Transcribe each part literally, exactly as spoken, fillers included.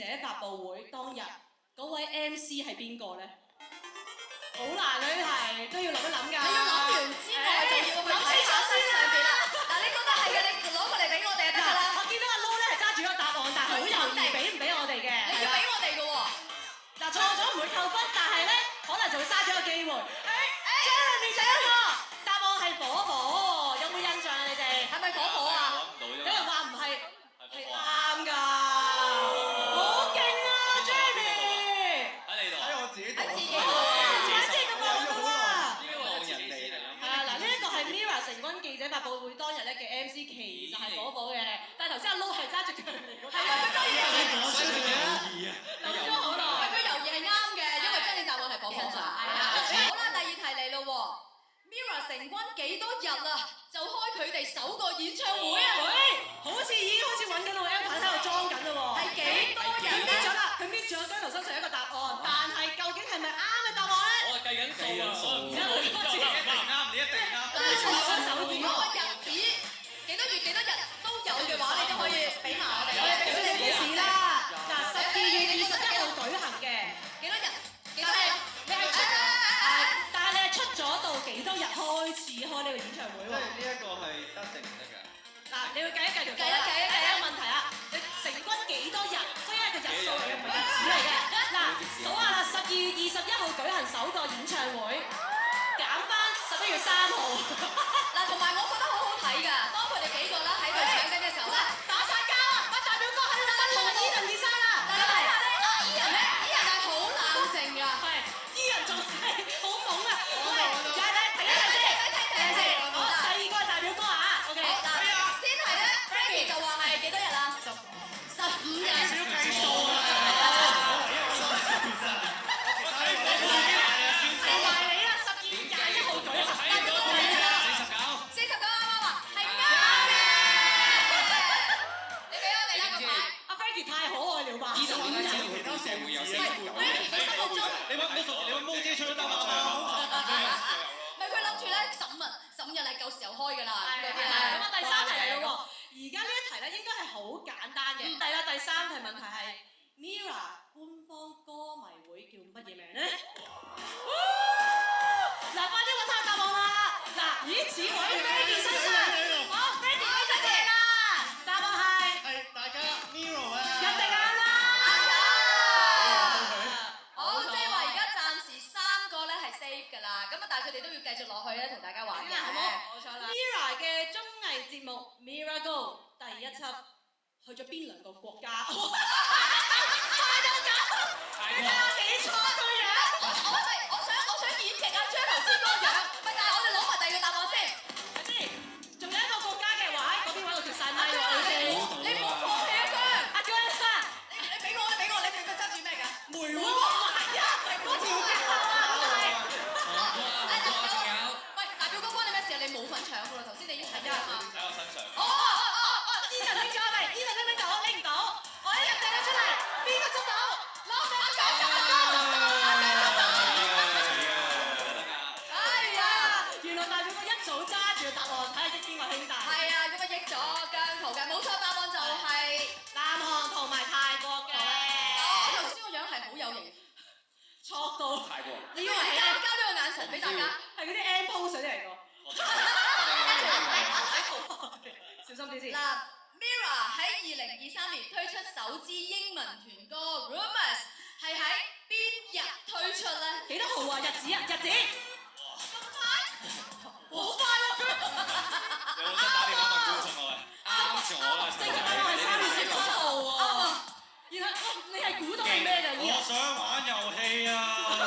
者發佈會當日嗰位 M C 係邊個咧？好難呢題，都要諗一諗㗎。 你要諗完之外，就要去睇下身上邊啦。嗱，你覺得係嘅，你攞過嚟俾我哋就得㗎啦。 我見到阿 Lo 咧係揸住個答案，但係好猶豫，俾唔俾我哋嘅？ 你要俾我哋嘅喎。 嗱，錯咗唔會扣分，但係咧可能就會嘥咗個機會。誒，Jeremy 第一個答案係火火，有冇印象啊？你哋係咪火火啊？有人話唔係，係啱㗎。好勁啊 ，Jeremy！ 喺你度。 喺我自己度。 喺自己度。 反正咁講得啦。 呢個人哋嚟㗎。 係啊，嗱，呢一個係 Mirror 成軍記者發佈會當日咧嘅 M C，其實係火火嘅，但係頭先阿 Lo 係揸住佢嚟嗰個。 係啊，佢當然係講出嚟啊！ 諗咗好耐。 佢猶豫係啱嘅，因為真正答案係火火㗎。係啊。好啦，第二題嚟咯喎 ，Mirror 成軍幾多日啊？就開佢哋首個演唱會啊！ 喂，好似已經開始揾緊個 M 牌喺度裝緊啦喎。 係幾多日佢搣咧？ 咗啦，佢搣咗姜濤身上一個答案，但係究竟係咪啱嘅答案咧？ 我係計緊數啊！ 數唔啱，你一定啱。 嗱，從我手指嗰個日子幾多月幾多日都有嘅話，你都可以俾埋我哋。我哋俾俾你提示啦。嗱，十二月二十一號舉行嘅， 幾多日？幾多日？ 你係出係，但係你係出咗道幾多日開始開呢個演唱會喎？ 即係呢一個係得定唔得㗎？ 嗱，你要計一計條數計一計一計一一個問題啊！你成軍幾多日？所以係個日數嚟嘅，唔係日子嚟嘅。嗱，數下啦，十二月二十一號舉行首個演唱會，減翻十一月三號。 嗱，同埋我覺得好好睇㗎，當佢哋幾個啦喺度搶緊嘅時候咧， 打晒交啊！喂，代表哥喺度分同伊人二生啦。 但係睇下咧，阿伊人咧，伊人係好冷靜㗎。 係，伊人仲係好懵啊！我哋睇睇睇睇先，睇睇先。好，第二個係代表哥啊。OK。 好嗱，先係咧 ，Frankie 就話係幾多日啊？十十五日。 少計數啊！ 係埋你啦，十二月廿一號舉行。 四十九啱啱話係啱嘅。你俾我哋啦個牌。 阿 Frankie 太可愛了吧？ 呢度點解知道佢當時會有四十九？ Frankie 佢心目中， 你揾你揾毛姐唱都得嘛？ 咪佢諗住咧十五日，十五日係夠時候開㗎啦。 係咁啊，第三題嚟咯喎。而家呢一題咧應該係好簡單嘅。第啦，第三題問題係 Mirror 官方歌迷會叫乜嘢名咧？嗱，快啲揾下答案啦！嗱，咦，似喺 Frankie 身上。好 ，Frankie 俾咗你啦。答案係係大家 Mirror 啊！ 一定啱啦。 好，即係話而家暫時三個咧係 safe 㗎啦，咁啊但係佢哋都要繼續落去咧同大家玩嘅， 好冇？冇錯啦。Mirror 嘅綜藝節目 Mirror Go 第一輯去咗邊兩個國家？快到咁，你睇下幾錯佢樣。 我我係我想我想演繹阿張頭先嗰個樣，咪但係我哋攞埋第二個答案先。 係先，仲有一個國家嘅話，喺嗰邊揾到條晒咪喎，你哋。 你唔好放棄啊張！ 阿 Joy 生， 你你俾我你俾我你俾佢揸住咩㗎？ 梅窩華一嗰條嘅頭啊，係。 喂，大表哥關你咩事啊？你冇份搶㗎啦，頭先你已經睇咗啦嘛。 喺我身上。 哦哦哦哦， 伊人拎咗未？伊人拎唔拎到？拎唔到。我一日掟咗出嚟，邊個捉到？攞俾阿姜捉到。阿姜捉到。哎呀，原來大表哥一早揸住個答案，睇下益邊個兄弟。 係啊，咁啊益咗姜濤嘅，冇錯，答案就係南韓同埋泰國嘅。 我頭先個樣係好有型， 錯到。 泰國。 以為係交交咗個眼神俾大家。 係嗰啲 M pose 嚟㗎。小心啲先。 嗱 ，Mirror 喺二零二三年推出首支英文團歌《Rumors》，係喺邊日推出咧？ 幾多號啊？日子啊？日子。 咁快？好快啊！ 有冇打電話問觀眾啊？啱咗啦！ 正確答案係三月十七號喎。然後你係估到係咩㗎？ 我想玩遊戲啊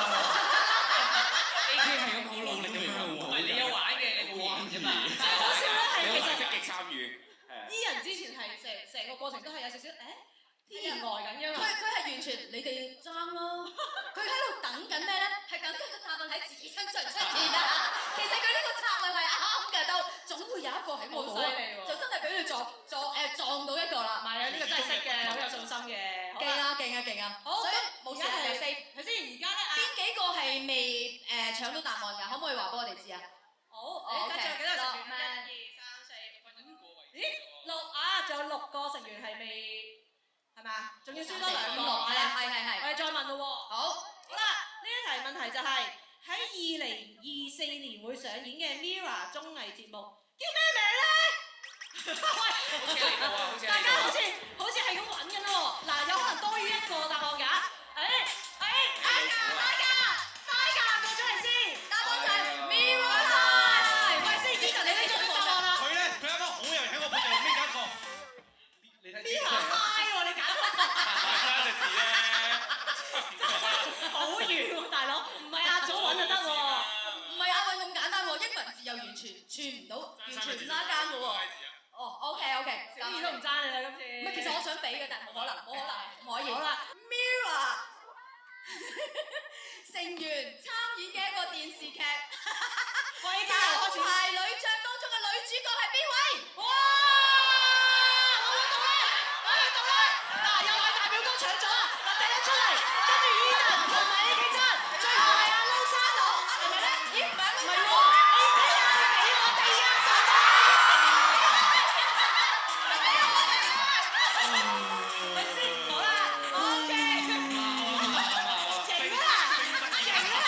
A K 係咁好努力咁樣喎。唔係你有玩嘅，你冇玩啫嘛。 最好笑咧係其實積極參與。 伊人之前係成成個過程都係有少少誒天然呆緊㗎佢嘛。 佢係完全你哋爭咯，佢喺度等緊咩咧？係等緊個答案喺自己身上出現啊！其實佢呢個策略係啱嘅，都總會有一個喺我度啊， 好犀利喎就真係俾佢撞撞誒撞到一個啦。 唔係啊，呢個真係識嘅，好有信心嘅。 勁啊勁啊勁啊！ 好， 所以咁冇事係 safe。 頭先而家咧啊， 邊幾個係未誒搶到答案㗎？可唔可以話俾我哋知啊？ 好，你睇仲有幾多成員？一、二、三、四、五。咦，六啊，仲有六個成員係未係咪啊？仲要輸多兩個， 係啊，係係係。 我哋再問咯喎。 好， 好啦，呢一題問題就係喺二零二四年會上演嘅 Mirror 綜藝節目叫咩名咧？喂，大家好似好似係咁揾緊喎。嗱，有可能多於一個答案㗎。誒誒，大家大家大家過咗嚟先，答案就係 Mirror High。喂，先，Peter，你呢個答案啦。 佢咧，佢啱啱好有人喺我背後搣緊一個。你睇 Mirror High 喎，你揀嗰個。 爭隻字咧。 好遠喎，大佬，唔係阿祖揾就得喎。 唔係亞運咁簡單喎，英文字又完全串唔到，完全唔拉更嘅喎。哦，OK OK， 小二都唔爭你啦，今次。 唔係，其實我想俾嘅，但係冇可能，冇可能，唔可以。 好啦 ，Mirror 成員參演嘅一個電視劇， 喂， 牛排女將當中嘅女主角係邊位？ 哇！我揾到啦，我揾到啦！嗱，又係大表哥搶咗啦！嗱，第一出嚟，跟住 Eden 同埋 A K 七，最後係阿 Low 沙佬，係咪咧？咦，唔係啊，唔係喎 ，A K 啊，俾我哋啊！咪先，好啦 ，OK，贏啦，贏啦！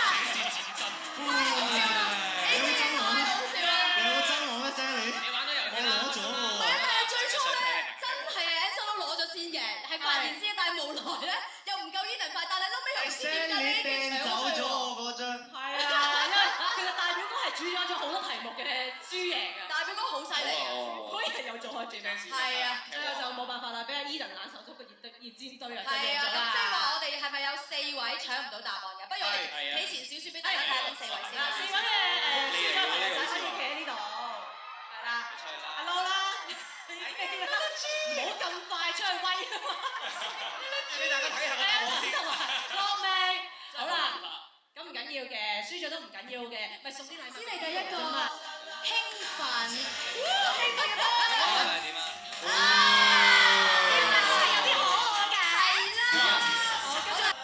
你好憎我咩？你好憎我咩啫你？ 你玩咗遊戲啦。 我攞咗唔係啊，但係最初咧，真係 Anson 都攞咗先嘅，係發現先，但係無奈咧又唔夠 Eden 快，但係後尾又唔知點解呢啲掟走咗我嗰張。 係啊，因為其實大表哥係主宰咗好多題目嘅輸贏啊， 大表哥好犀利啊！ 果然有做開轉啊！ 係啊， 最後就冇辦法啦，俾阿 Eden 冷手足個熱熱戰隊啊，就係啊， 贏咗咁即係話啦。 我哋係咪有四位搶唔到答案嘅？不如我哋企前少少俾大家睇下邊四位先。 嗱，四位嘅誒輸咗朋友仔可以企喺呢度，係啦，阿 Low 啦，唔好咁快出去威啊嘛！ 俾大家睇下個答案先。 國明，好啦，咁唔緊要嘅，輸咗都唔緊要嘅，咪送啲禮物。 先嚟第一個興奮， 興奮嘅波， 點啊？ 啊，呢個係有啲可愛嘅， 係啦。 好，跟住，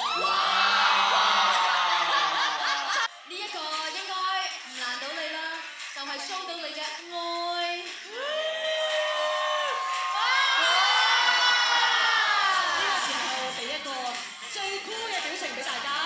呢一個應該唔難到你啦，就係 show 到你嘅愛。 呢個時候俾一個最酷嘅表情俾大家。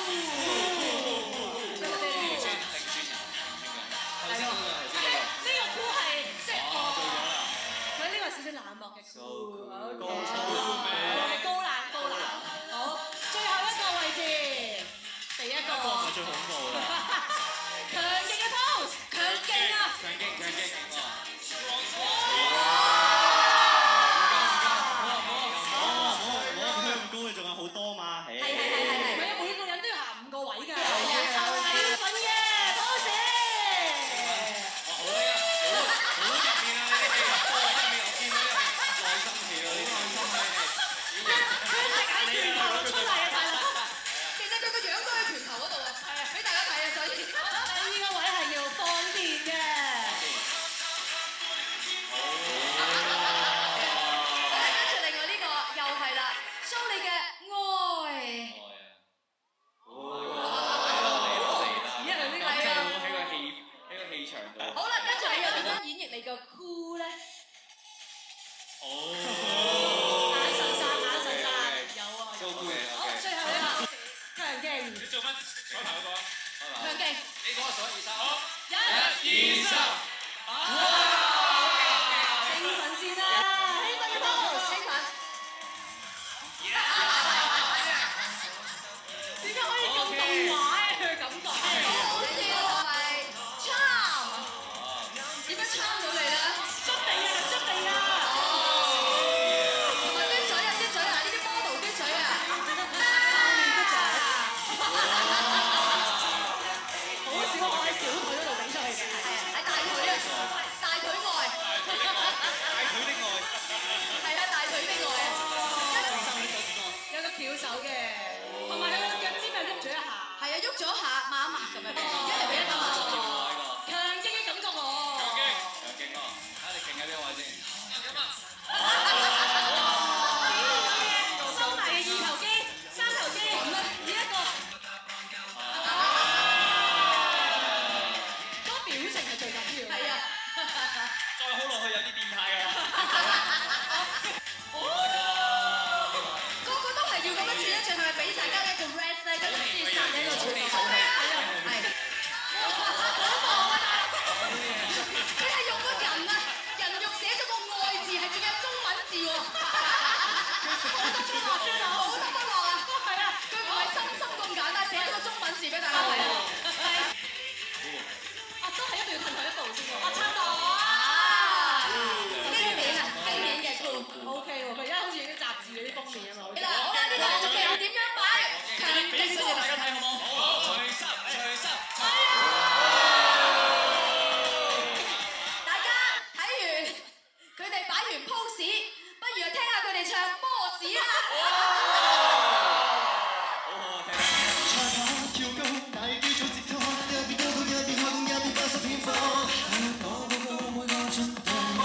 係喎，呢個酷係即係佢呢個係少少冷漠嘅酷，好高冷高冷。好，最後一個位置，第一個係最恐怖啦！ 強勁嘅 pose，強勁啊！ 強勁強勁勁喎！ 香高你仲有好多嘛？係係係係係係。 唔係啊，每個人都要行五個位㗎。 係啊興奮嘅 pose。 好啊！好入面啊！你啲戲入面，我見到入面內心戲啊！呢啲佢一直喺拳頭度出嚟啊，大佬。 其實佢個樣都喺拳頭嗰度啊，俾大家睇啊，所以。 第二個位係要放電嘅。 跟住另外呢個又係啦 ，show 你嘅愛。 一樣呢個係啊喺個氣喺個氣場度。 好啦，跟住你又點樣演繹你個 cool 咧？ 眼神殺，眼神殺，有啊。 都 OK 好， OK。 最後一個強勁， 你做翻彩排嗰個啊？ 強勁。 你講個數一二三。好。 一、 二三。 興奮先啦，興奮嘅 pose， 興奮。 點解可以咁動畫嘅佢感覺？ 好笑係咪 charm？點樣 charm 到你咧？ 捽地啊，捽地啊！ 同埋啲嘴啊，啲嘴啊，呢啲 model 啲嘴啊。 好少我喺小腿嗰度比出去嘅， 係啊，喺大腿啊，大腿外。 大腿的愛。 係啊，大腿的外啊。 有個翹手嘅，同埋佢個腳尖又喐咗一下。 係啊，喐咗一下，抹一抹咁樣，一人俾一抹。 強勁嘅感覺喎。 強勁，強勁喎！睇下你勁喺邊個位先。咁啊！ 收埋嘅二頭肌、三頭肌，以一個嗰個表情係最緊要。 係啊。 再好落去有啲變態㗎啦。 Oh my god！ 唱波士啦！ 好好聽。 賽跑跳高，大叫做接拖，一邊高高一邊空，一邊不失偏頗。我個個每個進步，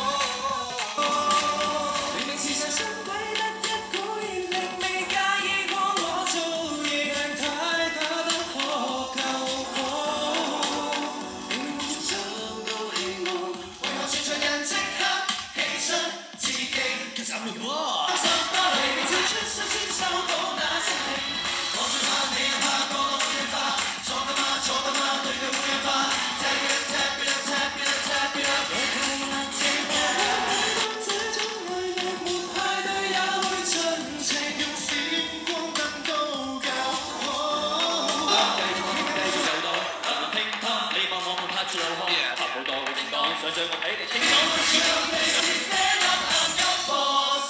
明明是上身鬼得一股熱力，未介意幫我做嘢，太打得可夠火。明明我想到希望，為何全場人即刻起身自己嘅十年波。十多厘米跳出手先收到那聲氣。我最怕你又怕過度人化，錯㗎嘛錯㗎嘛，對佢冇人化。Tap it up tap it up tap it up tap it up。若係難情過兩分鐘，這種愛若沒派對也會盡情用閃光燈都夠火。 繼續繼續遊蕩，不能乒乓，你望我們拍住流汗，拍好多正當，想像我喺你清楚。Stand up I'm your boss。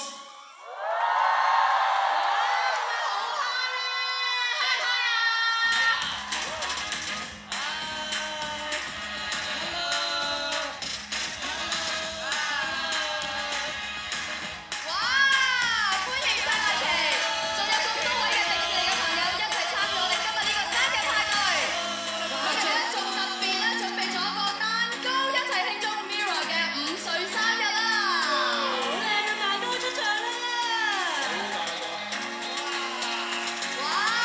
哇！歡迎晒麗琪，仲有咁多位嘅迪士尼嘅朋友一齊參與我哋今日呢個生日派對。我哋咧仲特別咧準備咗個蛋糕，一齊慶祝 Mirror 嘅五歲生日啦！ 好靚嘅蛋糕出場啦！ 哇！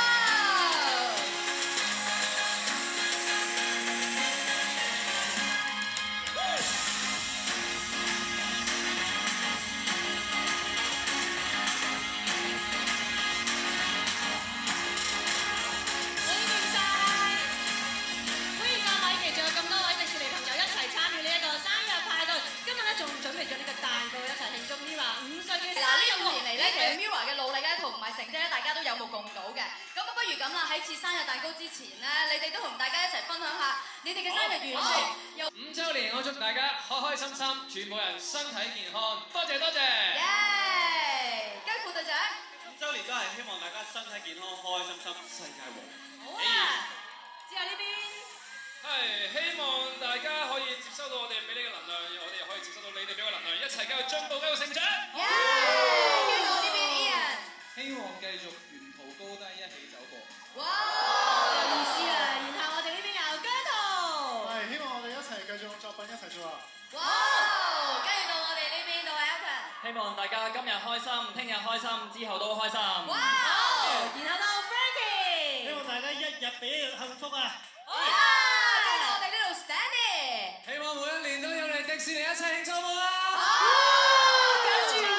歡迎晒，歡迎晒米奇，仲有咁多位迪士尼朋友一齊參與呢一個生日派對。今日咧仲準備咗呢個蛋糕，一齊慶祝 Mirror 五歲嘅生嗱，呢日五年嚟咧，其實 Mirror 嘅努力咧同埋成績咧，大家都有目共睹嘅。咁啊，不如咁啦，喺切生日蛋糕之前咧，你哋都同大家一齊分享下你哋嘅生日願望。又五週年，我祝大家開開心心，全部人身體健康，多謝多謝。 耶！跟副隊長， 五週年都係希望大家身體健康，開開心心，世界和。 好啊！之後呢邊。 係希望大家可以接收到我哋俾你嘅能量，我哋又可以接收到你哋俾嘅能量，一齊繼續進步，繼續成長。 耶！跟住我呢邊 Ian， 希望繼續沿途高低一起走過。 哇！ 有意思啊！然後我哋呢邊有姜濤。 係希望我哋一齊繼續作品一齊做啊！ 哇！跟住到我哋呢邊到 Elton， 希望大家今日開心，聽日開心，之後都開心。 哇！ 然後到 Frankie。 希望大家一日比一日幸福啊！ 哇！跟住到我哋呢度 Stanley， 希望每一年都有嚟迪士尼一齊慶祝我啦！ 跟住希望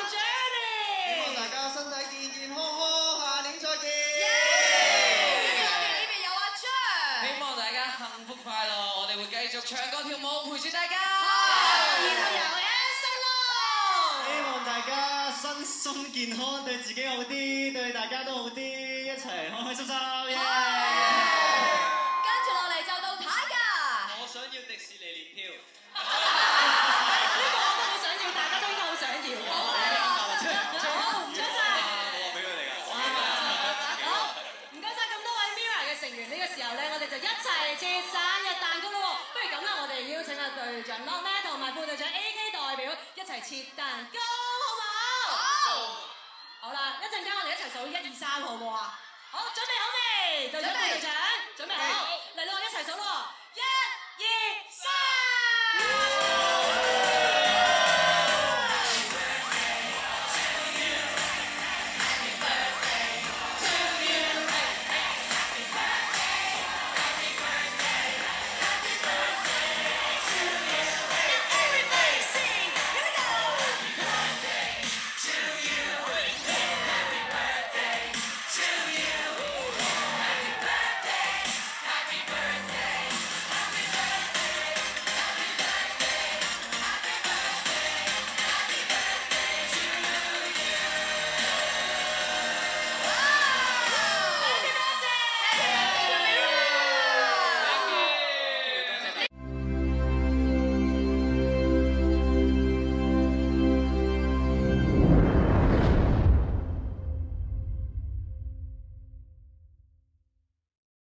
Jenny。 大家身體健健康康，下年再見。 跟住我哋呢邊有阿張， 希望大家幸福快樂，我哋會繼續唱歌跳舞陪住大家。 然後有 Anson 咯。 希望大家身心健康，對自己好啲，對大家都好啲，一齊開開心心。耶！ 跟住落嚟就到 Tiger。 我想要迪士尼年票。 呢個我都好想要，大家都應該好想要。好，唔該晒。 我俾佢哋㗎。 好，唔該晒咁多位 Mirror 嘅成員，呢個時候咧，我哋就一齊切生日蛋糕咯喎。不如咁啦，我哋邀請阿隊長 Lokman 同埋副隊長 A K 代表一齊切蛋糕，好唔好？ 好。 好啦，一陣間我哋一齊數一二三，好唔好啊？好，準備好未？隊長副隊長，準備好。嚟咯，一齊數咯。